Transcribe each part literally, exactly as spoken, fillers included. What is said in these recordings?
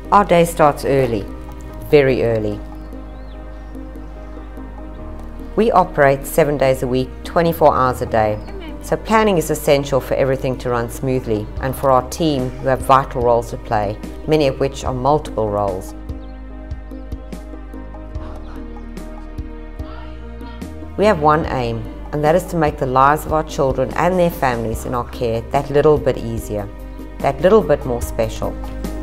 Our day starts early, very early. We operate seven days a week, twenty-four hours a day. So planning is essential for everything to run smoothly and for our team who have vital roles to play, many of which are multiple roles. We have one aim, and that is to make the lives of our children and their families in our care that little bit easier, that little bit more special.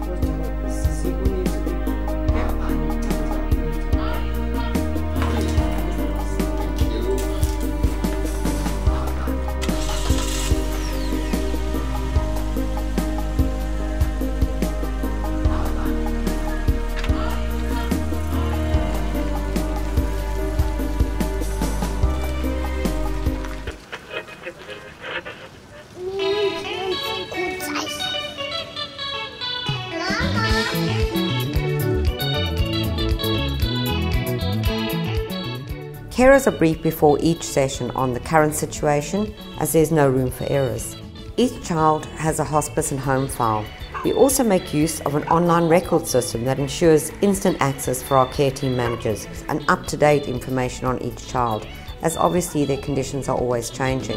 Carers are briefed before each session on the current situation, as there is no room for errors. Each child has a hospice and home file. We also make use of an online record system that ensures instant access for our care team managers and up-to-date information on each child, as obviously their conditions are always changing.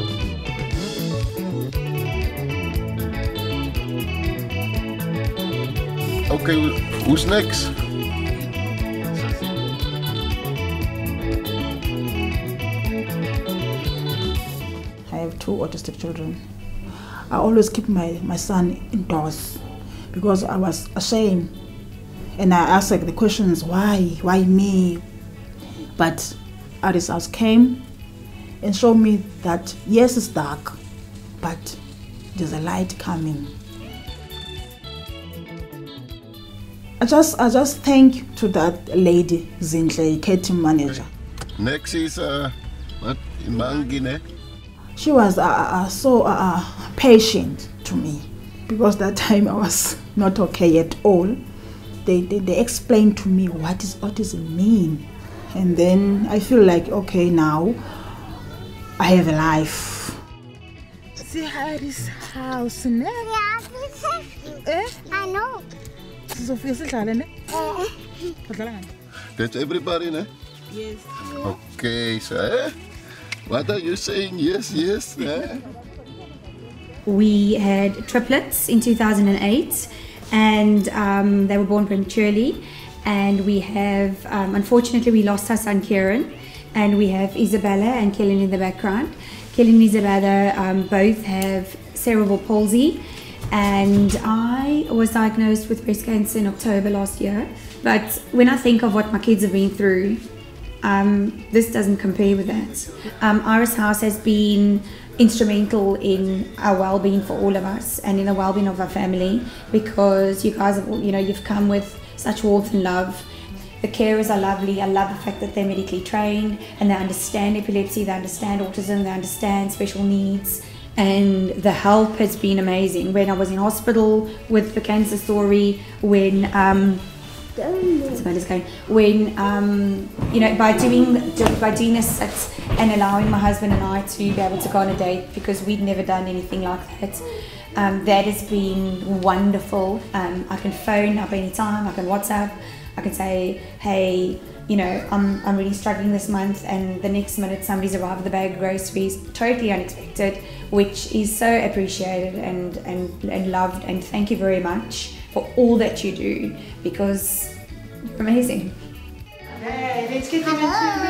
Okay, who's next? I have two autistic children. I always keep my, my son indoors because I was ashamed. And I asked like, the questions, why? Why me? But our results came and showed me that yes, it's dark, but there's a light coming. I just, I just thank to that lady, Zinhle, care team manager. Next is uh, what? Imangine. She was uh, uh, so uh, patient to me because that time I was not okay at all. They, they, they explained to me what is autism mean. And then I feel like, okay, now I have a life. See how this house, ne? Yeah, this is Eh? I know. Sophia, sit down, ne? That's everybody, ne? Yes. Okay, so eh? What are you saying? Yes, yes. Eh? We had triplets in two thousand eight, and um, they were born prematurely. And we have, um, unfortunately, we lost our son Kieran, and we have Isabella and Kellen in the background. Kellen and Isabella um, both have cerebral palsy, and I was diagnosed with breast cancer in October last year. But when I think of what my kids have been through, um, this doesn't compare with that. Um, Iris House has been instrumental in our well-being for all of us and in the well-being of our family, because you guys have, you know, you've come with such warmth and love. The carers are lovely. I love the fact that they're medically trained and they understand epilepsy, they understand autism, they understand special needs, and the help has been amazing. When I was in hospital with the cancer story, when um, going, when um, you know, by doing by doing this and allowing my husband and I to be able to go on a date, because we'd never done anything like that. Um, that has been wonderful. Um, I can phone up anytime, I can WhatsApp, I can say, hey, you know, I'm, I'm really struggling this month, and the next minute somebody's arrived with a bag of groceries, totally unexpected, which is so appreciated and, and, and loved, and thank you very much for all that you do, because you're amazing. Hey, let's get them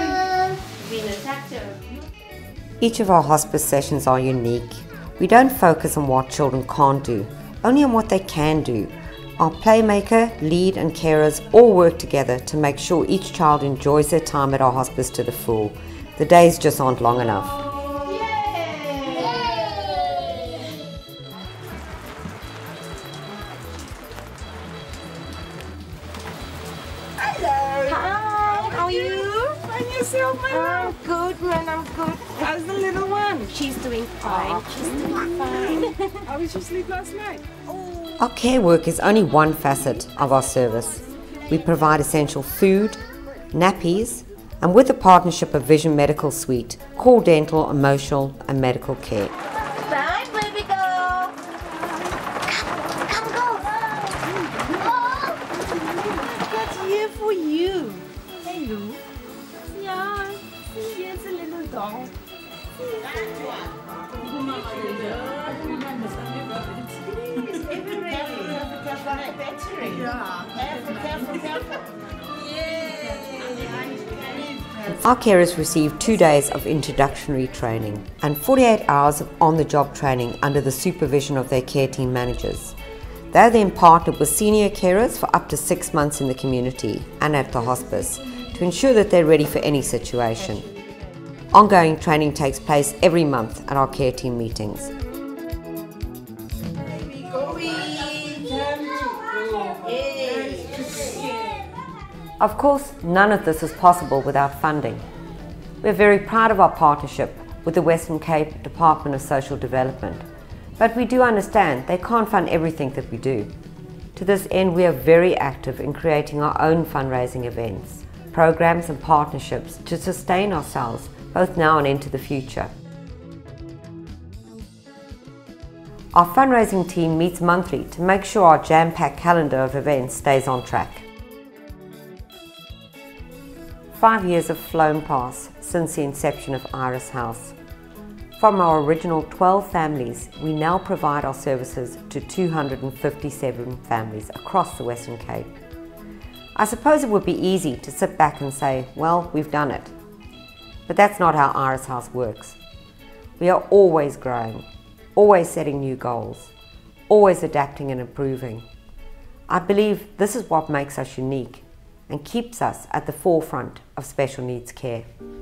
into Each of our hospice sessions are unique. We don't focus on what children can't do, only on what they can do. Our playmaker, lead and carers all work together to make sure each child enjoys their time at our hospice to the full. The days just aren't long enough. Hello. Hi, how are you? And yourself, my I'm good, man. I'm good. How's the little one? She's doing fine. She's doing fine. How did you sleep last night? Our care work is only one facet of our service. We provide essential food, nappies, and with the partnership of Vision Medical Suite, core dental, emotional and medical care. Bye, baby girl. Come, come, go. Oh. for you. Hello. Yeah, see, here's a little doll. Our carers receive two days of introductory training and forty-eight hours of on-the-job training under the supervision of their care team managers. They are then partnered with senior carers for up to six months in the community and at the hospice to ensure that they're ready for any situation. Ongoing training takes place every month at our care team meetings. Of course, none of this is possible without funding. We're very proud of our partnership with the Western Cape Department of Social Development, but we do understand they can't fund everything that we do. To this end, we are very active in creating our own fundraising events, programs and partnerships to sustain ourselves both now and into the future. Our fundraising team meets monthly to make sure our jam-packed calendar of events stays on track. Five years have flown past since the inception of Iris House. From our original twelve families, we now provide our services to two hundred fifty-seven families across the Western Cape. I suppose it would be easy to sit back and say, well, we've done it. But that's not how Iris House works. We are always growing, always setting new goals, always adapting and improving. I believe this is what makes us unique and keeps us at the forefront of special needs care.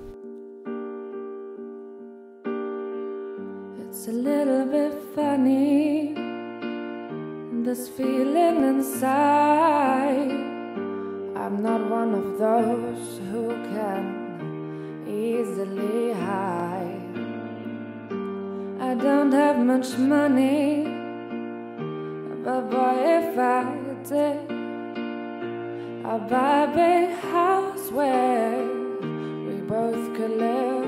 It's a little bit funny, this feeling inside. I'm not one of those who can easily hide. I don't have much money, but boy, if I did, I'd buy a big house where we both could live.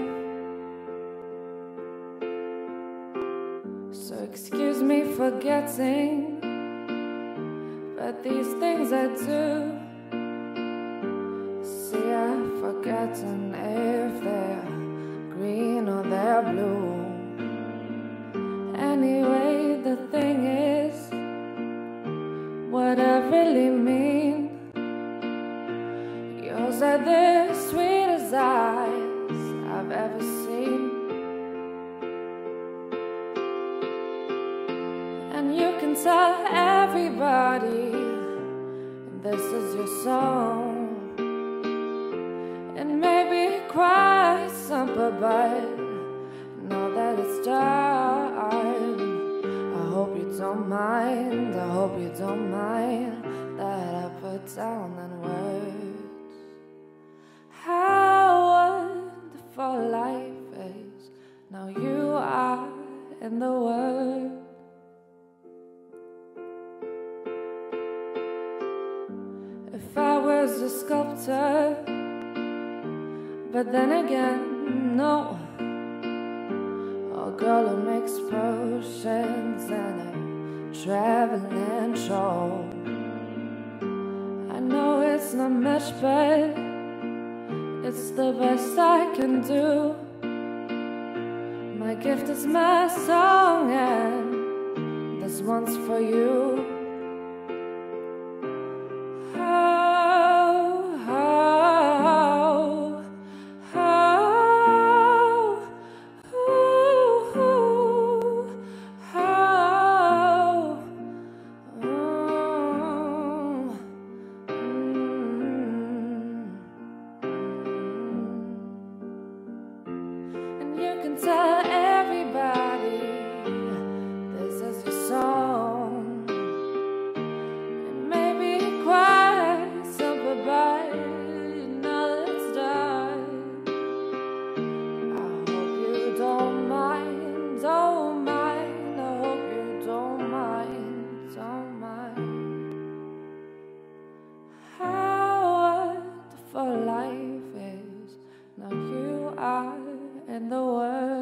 So excuse me for getting, but these things I do, see, I've forgotten if they're green or they're blue. Anyway, the thing is, what I really mean, yours are the sweetest eyes I've ever seen. And you can tell everybody this is your song. And maybe quite simple, but know that it's done. I hope you don't mind, I hope you don't mind that I put down in words how wonderful life is. Now you are in the world. If I was a sculptor, but then again, no, a girl who makes potions and a traveling show. I know it's not much, but it's the best I can do. My gift is my song, and this one's for you. Tell everybody this is your song. It may be quite simple, but you know it's done. I hope you don't mind, don't mind. I hope you don't mind, don't mind. How wonderful life is. Now you are in the world.